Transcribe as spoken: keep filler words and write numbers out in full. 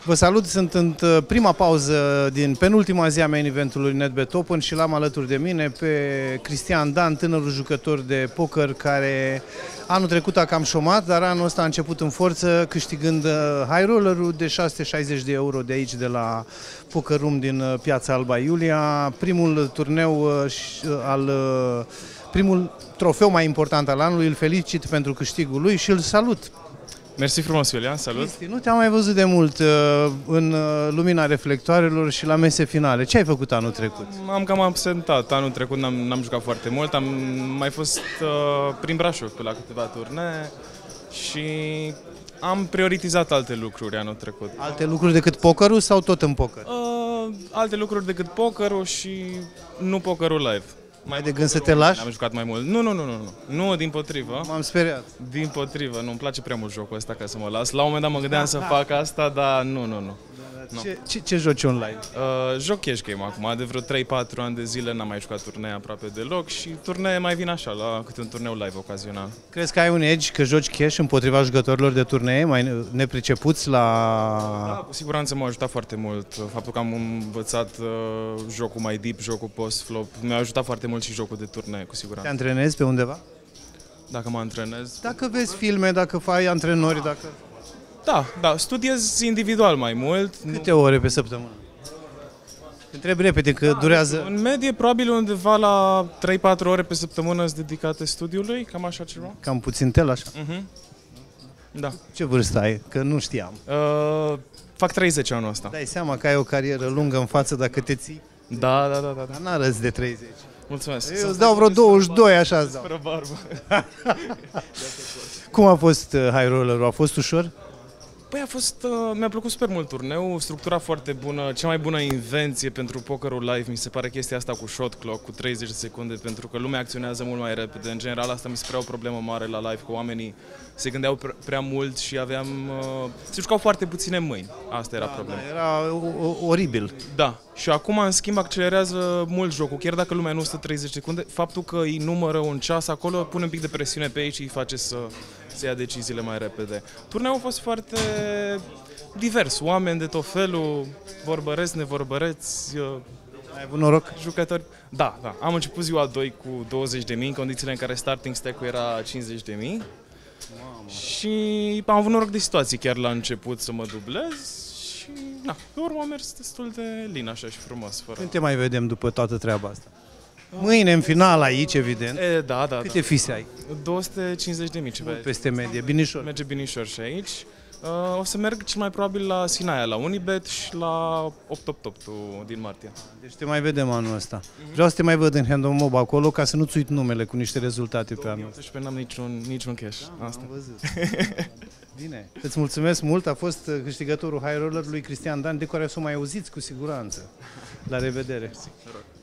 Vă salut, sunt în prima pauză din penultima zi a main eventului NetBet Open și l-am alături de mine pe Cristian Dan, tânărul jucător de poker care anul trecut a cam șomat, dar anul ăsta a început în forță câștigând high roller-ul de șase sute șaizeci de euro de aici, de la Poker Room din Piața Alba Iulia. Primul turneu al... primul trofeu mai important al anului, îl felicit pentru câștigul lui și îl salut. Mersi frumos, Iulian, salut! Cristi, nu te-am mai văzut de mult uh, în uh, lumina reflectoarelor și la mese finale. Ce ai făcut anul trecut? Am cam absentat. Anul trecut n-am jucat foarte mult, am mai fost uh, prin Brașov pe la câteva turnee și am prioritizat alte lucruri anul trecut. Alte lucruri decât pokerul sau tot în poker? Uh, alte lucruri decât pokerul și nu pokerul live. Mai de gând să te lași? Am jucat mai mult. Nu, nu, nu, nu, nu. Nu, dimpotrivă. M-am speriat. Dimpotrivă, nu, îmi place prea mult jocul ăsta ca să mă las. La un moment dat mă gândeam să fac asta, dar nu, nu, nu. Ce, ce, ce joci online? Uh, joc cash game acum, de vreo trei patru ani de zile n-am mai jucat turnee aproape deloc și turnee mai vin așa, la câte un turneu live ocazional. Crezi că ai un edge, că joci cash împotriva jucătorilor de turnee mai nepricepuți la... Da, cu siguranță m-a ajutat foarte mult. Faptul că am învățat uh, jocul mai deep, jocul post-flop, mi-a ajutat foarte mult și jocul de turnee, cu siguranță. Te antrenezi pe undeva? Dacă mă antrenez... Dacă vezi filme, dacă faci antrenori, dacă... Da, da, studiez individual mai mult. Câte ore pe săptămână? Întreb repede, că da, durează... În medie, probabil undeva la trei patru ore pe săptămână sunt dedicate studiului, cam așa ceva. Cam puțin tel, așa? Uh-huh. Da. Ce vârstă ai? Că nu știam. Uh, fac treizeci anul ăsta. Dai seama că ai o carieră lungă în față dacă te ții? Da, da, da. da. Dar n-arăți de treizeci. Mulțumesc. Eu îți dau vreo douăzeci și doi, așa îți dau. Fără barbă. Cum a fost uh, high roller-ul? A fost ușor? Păi a fost, uh, mi-a plăcut super mult turneul, structura foarte bună, cea mai bună invenție pentru pokerul live, mi se pare chestia asta cu shot clock, cu treizeci de secunde, pentru că lumea acționează mult mai repede. În general asta mi se părea o problemă mare la live, că oamenii se gândeau pre prea mult și aveam, uh, se jucau foarte puține mâini, asta era da, problema. Da, era oribil. Da, și acum în schimb accelerează mult jocul, chiar dacă lumea nu stă treizeci de secunde, faptul că îi numără un ceas acolo pune un pic de presiune pe ei și îi face să să ia deciziile mai repede. Turneul a fost foarte divers, oameni de tot felul, vorbăreți, nevorbăreți, ai avut noroc? Jucători. Da, da. Am început ziua doi cu douăzeci de mii, în condițiile în care starting stack-ul era cincizeci de mii. Mamă. Și am avut noroc de situații chiar la început să mă dublez și na, pe urmă a mers destul de lin așa și frumos. Fără... Când te mai vedem după toată treaba asta? Mâine, în final, aici, evident. E, da, da. Câte da. fise ai? două sute cincizeci de mii ceva. Peste medie, binișor. Merge binișor și aici. Uh, o să merg cel mai probabil la Sinaia, la Unibet și la opt opt opt din martie. Deci te mai vedem anul ăsta. Mm-hmm. Vreau să te mai văd în Hand on Mob acolo, ca să nu-ți uit numele cu niște rezultate pe anul ăsta. două mii optsprezece n-am niciun, niciun cash. Da, asta. am văzut. Bine. Îți mulțumesc mult. A fost câștigătorul high roller lui Cristian Dan, de care o să o mai auziți cu siguranță. La revedere.